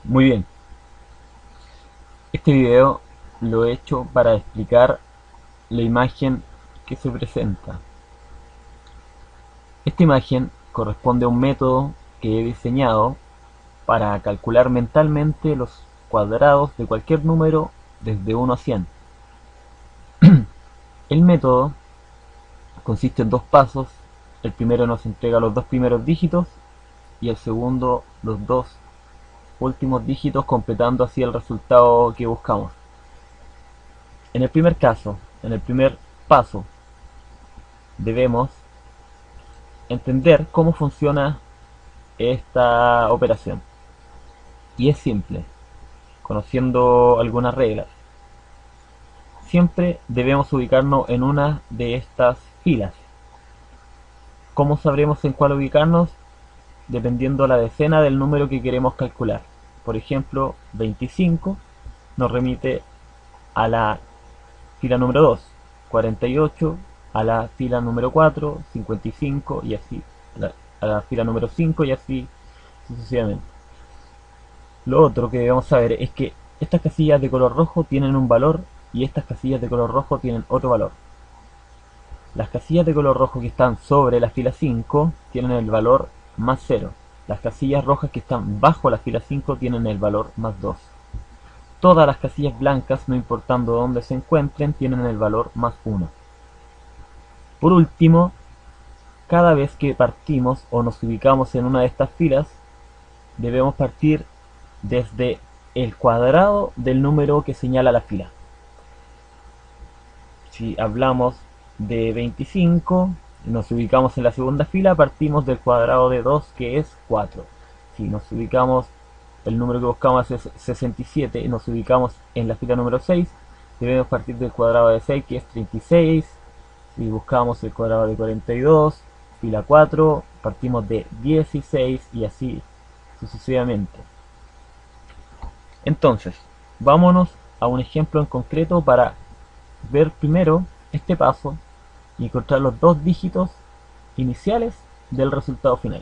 Muy bien, este video lo he hecho para explicar la imagen que se presenta. Esta imagen corresponde a un método que he diseñado para calcular mentalmente los cuadrados de cualquier número desde 1 a 100. El método consiste en dos pasos. El primero nos entrega los dos primeros dígitos y el segundo los dos últimos dígitos, completando así el resultado que buscamos. En el primer caso, en el primer paso, debemos entender cómo funciona esta operación. Y es simple, conociendo algunas reglas. Siempre debemos ubicarnos en una de estas filas. ¿Cómo sabremos en cuál ubicarnos? Dependiendo la decena del número que queremos calcular. Por ejemplo, 25 nos remite a la fila número 2, 48 a la fila número 4, 55 y así a la fila número 5 y así sucesivamente. Lo otro que debemos saber es que estas casillas de color rojo tienen un valor y estas casillas de color rojo tienen otro valor. Las casillas de color rojo que están sobre la fila 5 tienen el valor más 0. Las casillas rojas que están bajo la fila 5 tienen el valor más 2. Todas las casillas blancas, no importando dónde se encuentren, tienen el valor más 1. Por último, cada vez que partimos o nos ubicamos en una de estas filas, debemos partir desde el cuadrado del número que señala la fila. Si hablamos de 25, nos ubicamos en la segunda fila, partimos del cuadrado de 2, que es 4. Si nos ubicamos, el número que buscamos es 67, y nos ubicamos en la fila número 6, debemos partir del cuadrado de 6, que es 36. Si buscamos el cuadrado de 42, fila 4, partimos de 16 y así sucesivamente. Entonces, vámonos a un ejemplo en concreto para ver primero este paso y encontrar los dos dígitos iniciales del resultado final.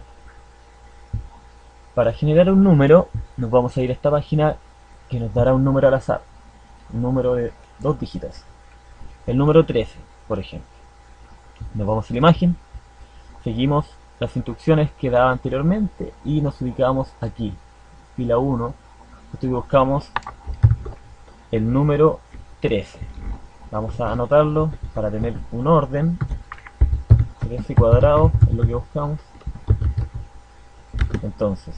Para generar un número, nos vamos a ir a esta página que nos dará un número al azar, un número de dos dígitos. El número 13, por ejemplo. Nos vamos a la imagen, seguimos las instrucciones que daba anteriormente y nos ubicamos aquí, fila 1, y buscamos el número 13. Vamos a anotarlo para tener un orden. 13 cuadrado es lo que buscamos. Entonces,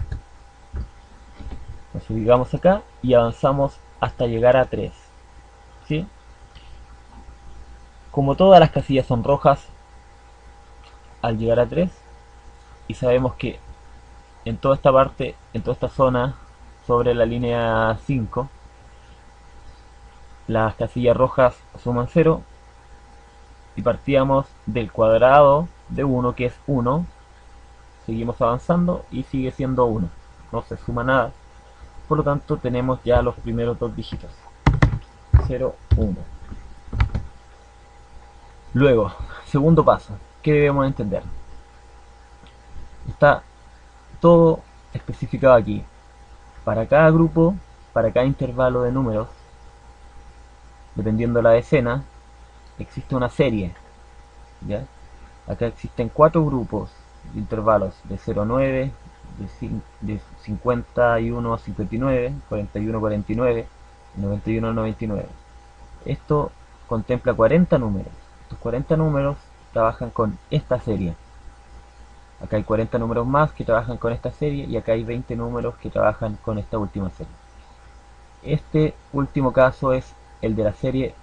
nos ubicamos acá y avanzamos hasta llegar a 3. ¿Sí? Como todas las casillas son rojas, al llegar a 3, y sabemos que en toda esta parte, en toda esta zona, sobre la línea 5, las casillas rojas suman 0, y partíamos del cuadrado de 1, que es 1, seguimos avanzando y sigue siendo 1, no se suma nada, por lo tanto tenemos ya los primeros dos dígitos, 0, 1. Luego, segundo paso, ¿qué debemos entender? Está todo especificado aquí. Para cada grupo, para cada intervalo de números, dependiendo de la decena, existe una serie. ¿Ya? Acá existen 4 grupos de intervalos de 0 a 9, de 51 a 59, 41 a 49, 91 a 99. Esto contempla 40 números. Estos 40 números trabajan con esta serie. Acá hay 40 números más que trabajan con esta serie y acá hay 20 números que trabajan con esta última serie. Este último caso es el de la serie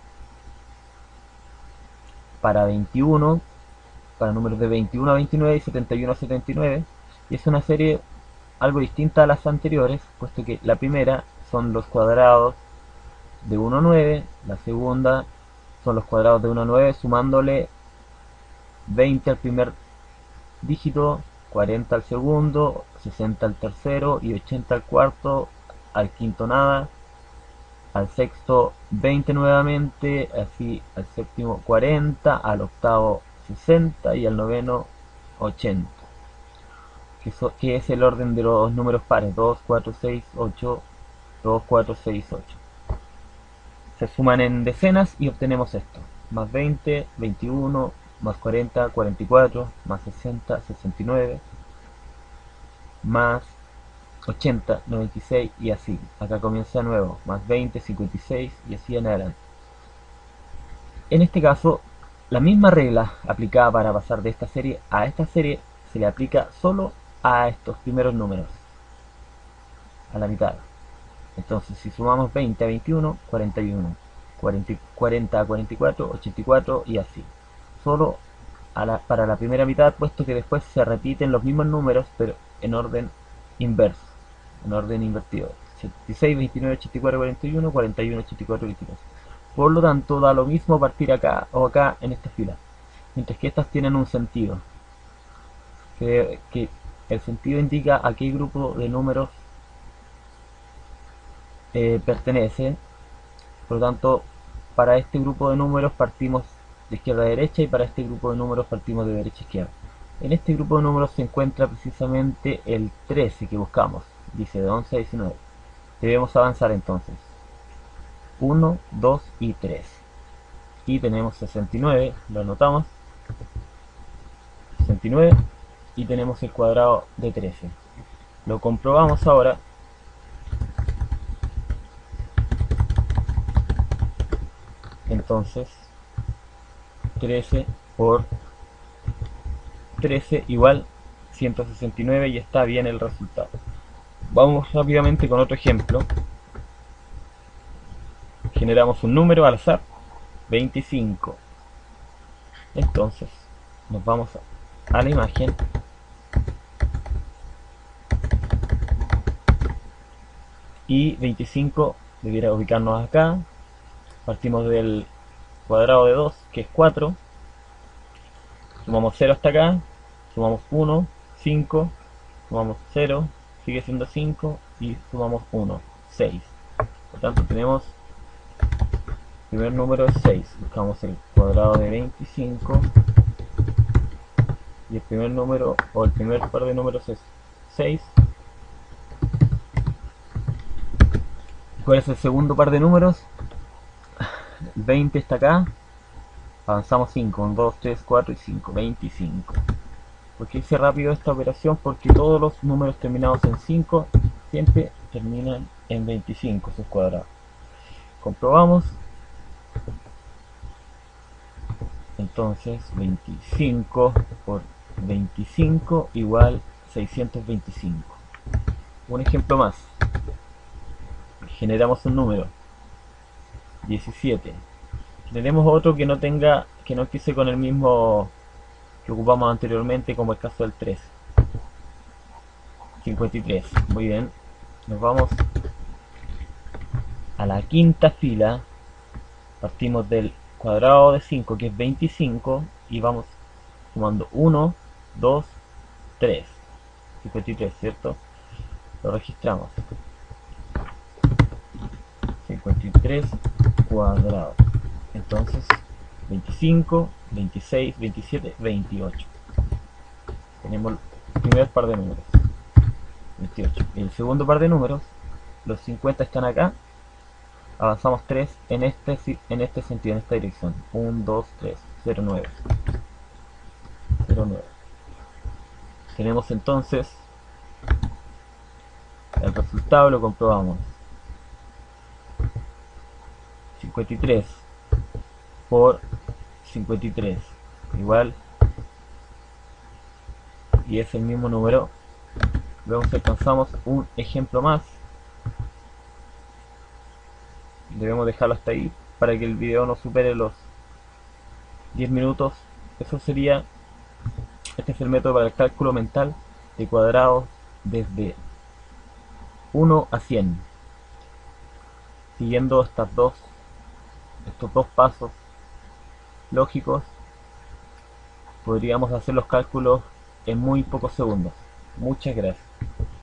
para 21, para números de 21 a 29 y 71 a 79, y es una serie algo distinta a las anteriores, puesto que la primera son los cuadrados de 1 a 9, la segunda son los cuadrados de 1 a 9 sumándole 20 al primer dígito, 40 al segundo, 60 al tercero y 80 al cuarto, al quinto nada, al sexto 20 nuevamente, así al séptimo 40, al octavo 60 y al noveno 80. que es el orden de los números pares: 2, 4, 6, 8, 2, 4, 6, 8. Se suman en decenas y obtenemos esto: más 20, 21, más 40, 44, más 60, 69, más 80, 96 y así. Acá comienza de nuevo: más 20, 56 y así en adelante. En este caso, la misma regla aplicada para pasar de esta serie a esta serie se le aplica solo a estos primeros números, a la mitad. Entonces, si sumamos 20 a 21, 41, 40 a 44, 84 y así. Solo para la primera mitad, puesto que después se repiten los mismos números, pero en orden inverso, en orden invertido: 76, 29, 84, 41, 41, 84, 22. Por lo tanto, da lo mismo partir acá o acá en esta fila, mientras que estas tienen un sentido, que el sentido indica a qué grupo de números pertenece. Por lo tanto, para este grupo de números partimos de izquierda a derecha, y para este grupo de números partimos de derecha a izquierda. En este grupo de números se encuentra precisamente el 13 que buscamos, dice de 11 a 19. Debemos avanzar entonces: 1, 2 y 3. Y tenemos 69, lo anotamos: 69, y tenemos el cuadrado de 13. Lo comprobamos ahora. Entonces, 13 por 13 igual 169, y está bien el resultado. Vamos rápidamente con otro ejemplo. Generamos un número al azar: 25. Entonces, nos vamos a la imagen y 25 debiera ubicarnos acá. Partimos del cuadrado de 2, que es 4. Sumamos 0 hasta acá. Sumamos 1, 5. Sumamos 0, sigue siendo 5. Y sumamos 1, 6. Por tanto, tenemos el primer número es 6. Buscamos el cuadrado de 25. Y el primer número, o el primer par de números, es 6. ¿Cuál es el segundo par de números? 20 está acá. Avanzamos 5, 1, 2, 3, 4 y 5, 25. ¿Por qué hice rápido esta operación? Porque todos los números terminados en 5 siempre terminan en 25 sus cuadrados. Comprobamos. Entonces, 25 por 25 igual 625. Un ejemplo más. Generamos un número: 17. Generemos otro que no empiece con el mismo que ocupamos anteriormente, como el caso del 3. 53. Muy bien. Nos vamos a la quinta fila. Partimos del cuadrado de 5, que es 25, y vamos sumando 1, 2, 3. 53, ¿cierto? Lo registramos: 53 cuadrado. Entonces, 25, 26, 27, 28. Tenemos el primer par de números: 28. El segundo par de números, los 50 están acá. Avanzamos 3 en este sentido, en esta dirección: 1, 2, 3, 0, 9. 0, 9. Tenemos entonces el resultado, lo comprobamos: 53 por 53 igual, y es el mismo número. Luego alcanzamos un ejemplo más. Debemos dejarlo hasta ahí para que el video no supere los 10 minutos. Este es el método para el cálculo mental de cuadrados desde 1 a 100. Siguiendo estos dos pasos lógicos, podríamos hacer los cálculos en muy pocos segundos. Muchas gracias.